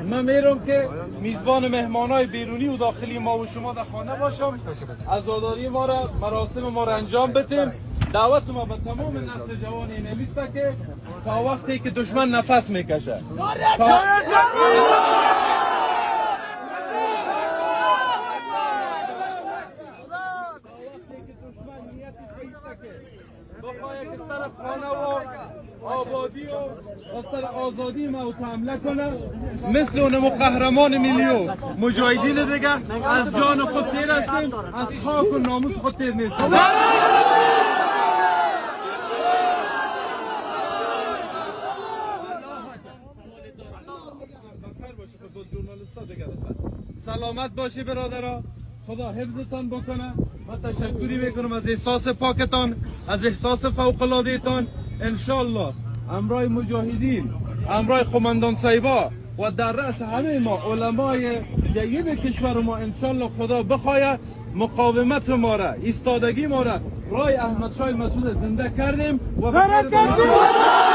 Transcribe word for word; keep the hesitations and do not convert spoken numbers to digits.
من میرم که میزبان مهمانای بیرونی و داخلی ما و شما در خانه باشم. عزاداری ما را، مراسم ما را انجام بدیم. دعوت ما به تمام نسل جوان این نیست که تا وقتی که دشمن نفس میکشه تا... بخواه که سر خانه و آبادی و سر آزادی ما حمله کنه، مثل اونمو قهرمان میلیون مجاهدین دیگه از جان خود تیر هستیم، از خاک و ناموس خود تیر نیستیم. سلامت باشی برادرها، خدا حفظتان بکنه. من تشکری میکنم از احساس پاکتان، از احساس فوق العاده تان. انشالله امرای مجاهدین، امرای قومندان صیبا و در رأس همه ما علمای جید کشور ما انشالله خدا بخواید مقاومت ما را، ایستادگی ما را رای احمد شاه مسعود زنده کردیم و